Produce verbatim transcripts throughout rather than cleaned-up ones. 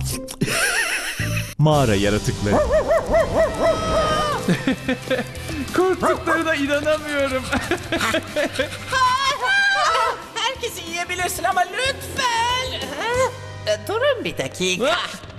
Mağara yaratıkları. Korktuklarına inanamıyorum. Herkesi yiyebilirsin ama lütfen. E, Durun bir dakika.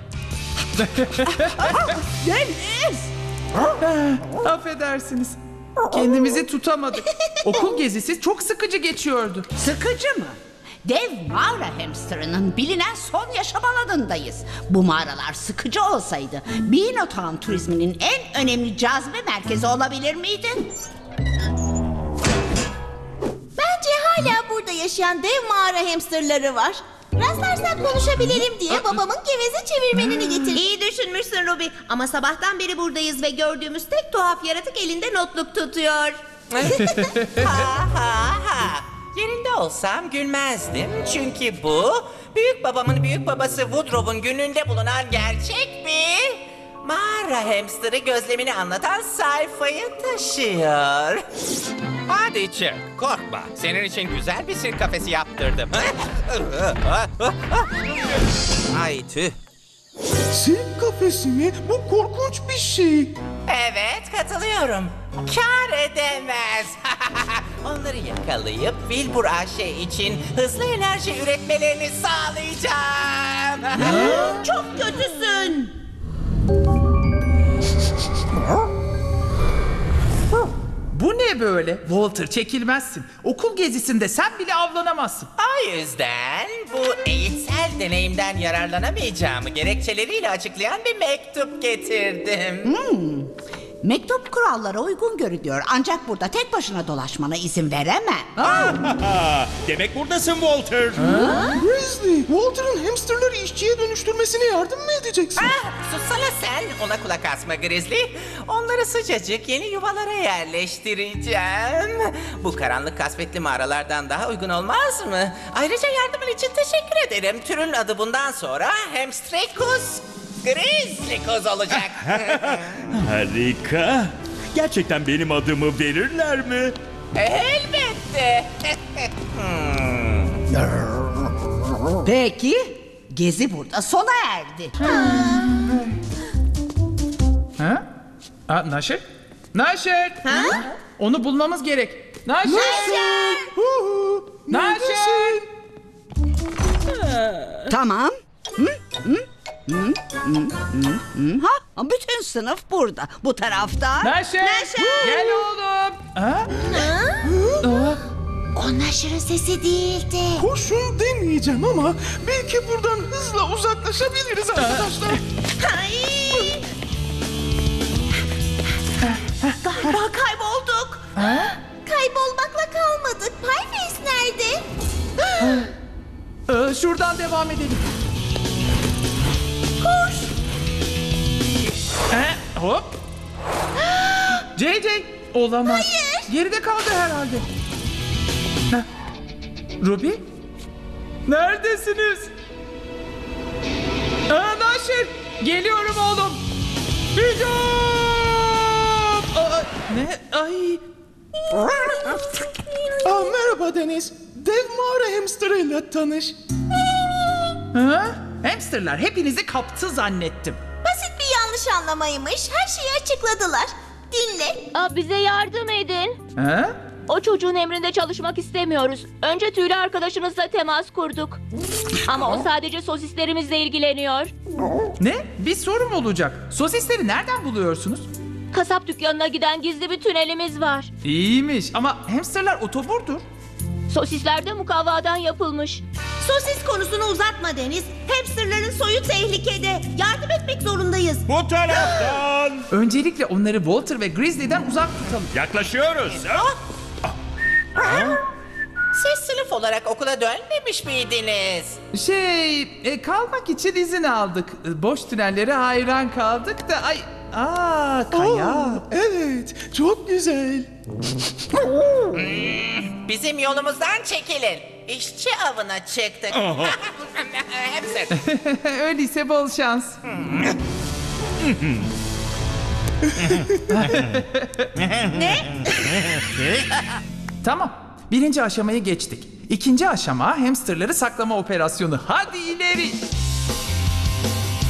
Deniz! Affedersiniz. Kendimizi tutamadık. Okul gezisi çok sıkıcı geçiyordu. Sıkıcı mı? Dev mağara hamsterının bilinen son yaşam alanındayız. Bu mağaralar sıkıcı olsaydı Beanotown turizminin en önemli cazibe merkezi olabilir miydi? Bence hala burada yaşayan dev mağara hamsterları var. Rastlarsak konuşabilirim diye babamın geveze çevirmenini getirdim. İyi düşünmüşsün Ruby. Ama sabahtan beri buradayız ve gördüğümüz tek tuhaf yaratık elinde notluk tutuyor. ha ha ha. Yerinde olsam gülmezdim. Çünkü bu büyük babamın büyük babası Woodrow'un gününde bulunan gerçek bir mağara hamsterı gözlemini anlatan sayfayı taşıyor. Hadi çık, korkma. Senin için güzel bir sirk kafesi yaptırdım. Ay tüh. Sirk kafesi mi? Bu korkunç bir şey. Evet, katılıyorum. Kâr edemez. Onları yakalayıp Wilbur A Ş için hızlı enerji üretmelerini sağlayacağım. Çok kötüsün. Bu ne böyle? Walter, çekilmezsin. Okul gezisinde sen bile avlanamazsın. O yüzden bu eğitsel deneyimden yararlanamayacağımı gerekçeleriyle açıklayan bir mektup getirdim. Mektup kurallara uygun görünüyor. Ancak burada tek başına dolaşmana izin veremem. Demek buradasın Walter. Grizzly, Walter'ın hamsterları işçiye dönüştürmesine yardım mı edeceksin? Ah, sussana sen, ona kulak asma Grizzly. Onları sıcacık yeni yuvalara yerleştireceğim. Bu karanlık kasvetli mağaralardan daha uygun olmaz mı? Ayrıca yardımın için teşekkür ederim. Türün adı bundan sonra Hamstrecus Grizzlycus olacak. Harika. Gerçekten benim adımı verirler mi? Elbette. Peki, gezi burada sona erdi. Ha? Aa, Naşer? Naşer! Ha? Onu bulmamız gerek. Naşer! Huhu, Naşer! Tamam. Hı? Hı? Hı? Hı? Hı? Hı? Ha, bütün sınıf burada. Bu tarafta. Naşer! Gel oğlum. Ha? Aa, O Naşır'ın sesi değildi. Kurşun demeyeceğim ama belki buradan hızla uzaklaşabiliriz arkadaşlar. Ay! Galiba kaybolduk. Kaybolmakla kalmadık. Pieface nerede? Ee, şuradan devam edelim. Koş. Ee, hop. J J olamaz. Hayır. Geride kaldı herhalde. Heh. Ruby? Neredesiniz? Aa, Naşir! Geliyorum oğlum. Hücum! Aa, ne? Ay. Aa, merhaba Deniz. Dev mağara hamsterıyla tanış. Ha? Hamsterlar hepinizi kaptı zannettim. Basit bir yanlış anlamaymış. Her şeyi açıkladılar. Dinle. Aa, bize yardım edin. Ha? O çocuğun emrinde çalışmak istemiyoruz. Önce tüylü arkadaşımızla temas kurduk. Ama o sadece sosislerimizle ilgileniyor. Ne? Bir sorum olacak. Sosisleri nereden buluyorsunuz? Kasap dükkanına giden gizli bir tünelimiz var. İyiymiş ama hamsterlar otoburdur. Sosisler de mukavvadan yapılmış. Sosis konusunu uzatma Deniz. Hamsterların soyu tehlikede. Yardım etmek zorundayız. Bu taraftan. Öncelikle onları Walter ve Grizzly'den uzak tutalım. Yaklaşıyoruz. Siz sınıf olarak okula dönmemiş miydiniz? Şey, e, kalmak için izin aldık. E, Boş tünellere hayran kaldık da ay, aa kaya. Aa, evet, çok güzel. Bizim yolumuzdan çekilin. İşçi avına çıktık. Hamster. Öyleyse bol şans. Ne? Tamam. Birinci aşamayı geçtik. İkinci aşama hamsterları saklama operasyonu. Hadi ileri.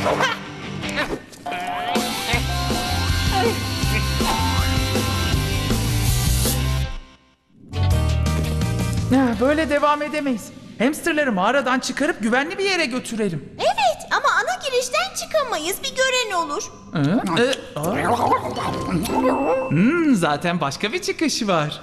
Ah, Böyle devam edemeyiz. Hamsterları mağaradan çıkarıp güvenli bir yere götürelim. Evet ama ana girişten çıkamayız. Bir gören olur. Hı? Ee, aa. Hmm, zaten başka bir çıkış var.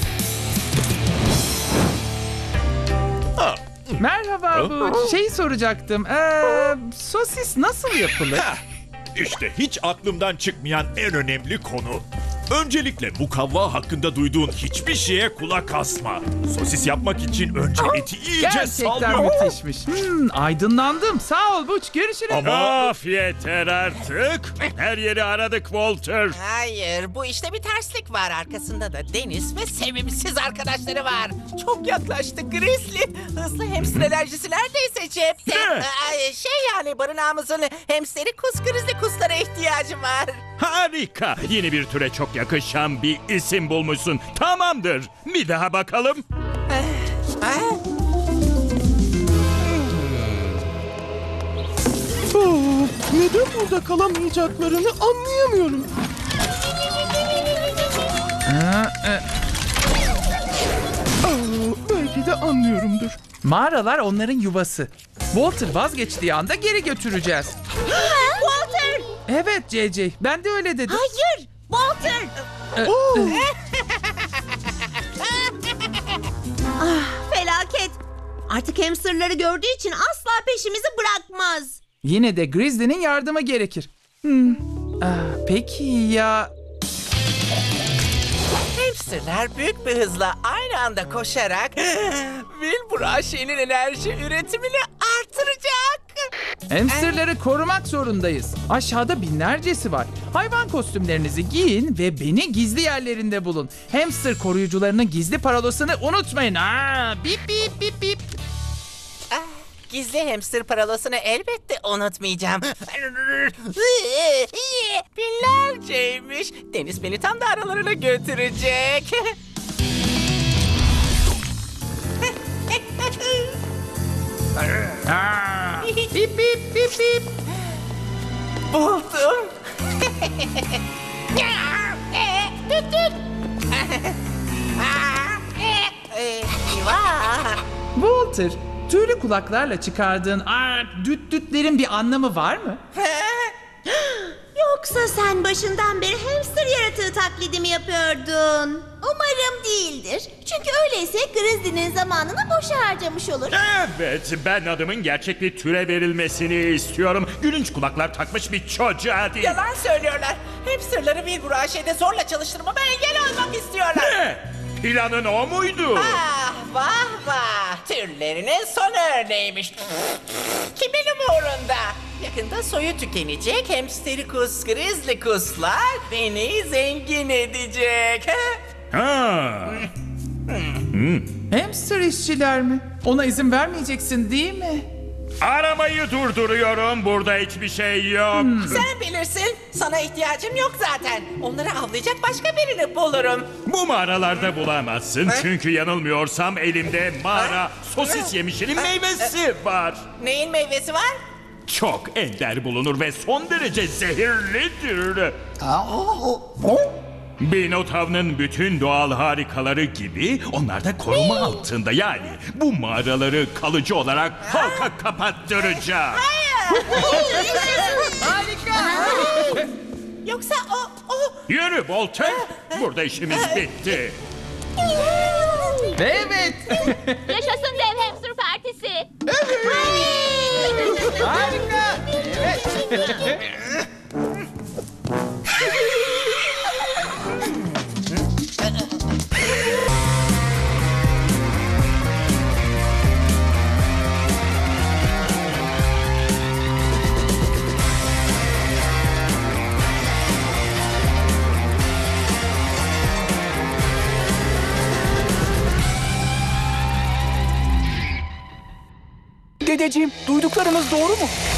Merhaba bu. Şeyi soracaktım. Ee, sosis nasıl yapılır? Heh, İşte hiç aklımdan çıkmayan en önemli konu. Öncelikle mukavva hakkında duyduğun hiçbir şeye kulak asma. Sosis yapmak için önce eti iyice Gerçekten sallıyor. müthişmiş. Hmm, aydınlandım. Sağ ol Buç. Görüşürüz. Ama of yeter artık. Her yeri aradık Walter. Hayır, bu işte bir terslik var. Arkasında da Deniz ve sevimsiz arkadaşları var. Çok yaklaştı Grizzly. Hızlı hamster alerjisi neredeyse cepte. Ne? Ay, şey yani barınağımızın hamsteri kus Grizzly kuslara ihtiyacı var. Harika. Yeni bir türe çok yakışan bir isim bulmuşsun. Tamamdır. Bir daha bakalım. Ha? Oo, neden burada kalamayacaklarını anlayamıyorum. Ha, e, Aa, belki de anlıyorumdur. mağaralar onların yuvası. Walter vazgeçtiği anda geri götüreceğiz. Walter! Evet C C. Ben de öyle dedim. Hayır! Walter! Oo, Felaket. Artık hamsterları gördüğü için asla peşimizi bırakmaz. Yine de Grizzly'nin yardımı gerekir. Hmm. Ah, peki ya... Hamsterlar büyük bir hızla aynı anda koşarak Wilbur-Aşe'nin enerji üretimini artıracak. Hamsterları korumak zorundayız. Aşağıda binlercesi var. Hayvan kostümlerinizi giyin ve beni gizli yerlerinde bulun. Hamster koruyucularının gizli parolasını unutmayın. Aa, bip bip bip bip. Ah, gizli hamster parolasını elbette unutmayacağım. Binlerceymiş. Deniz beni tam da aralarına götürecek. Aa, bip bip bip bip. Buldum. Tüt tüt. Eyvah. Walter, tüylü kulaklarla çıkardığın aa, düt dütlerin bir anlamı var mı? Yoksa sen başından beri hamster yaratığı taklidi mi yapıyordun? Umarım değildir. Çünkü öyleyse Grizzly'nin zamanını boşa harcamış olur. Evet, ben adımın gerçek bir türe verilmesini istiyorum. Gülünç kulaklar takmış bir çocuğa değil. Yalan söylüyorlar. Hamsterları Wilbur-Aşe'de zorla çalıştırmama engel olmak istiyorlar. Ne? Planın o muydu? Ah vah vah. Türlerinin son örneğiymiş. Kimin umurunda? Yakında soyu tükenecek hamsterikus grizzlykuslar beni zengin edecek. Ha. Hamster işçiler mi? Ona izin vermeyeceksin değil mi? Aramayı durduruyorum. Burada hiçbir şey yok. Sen bilirsin. Sana ihtiyacım yok zaten. Onları avlayacak başka birini bulurum. Bu mağaralarda bulamazsın. Çünkü yanılmıyorsam elimde mağara sosis yemişinin meyvesi var. Neyin meyvesi var? Çok ender bulunur ve son derece zehirlidir. Binotav'ın bütün doğal harikaları gibi onlar da koruma altında, yani bu mağaraları kalıcı olarak halka kapattıracağım. Yoksa o, o... Yürü Walter, burada işimiz bitti. Evet. Yaşasın dev hamster partisi. Harika. Evet. Dedeciğim, duyduklarımız doğru mu?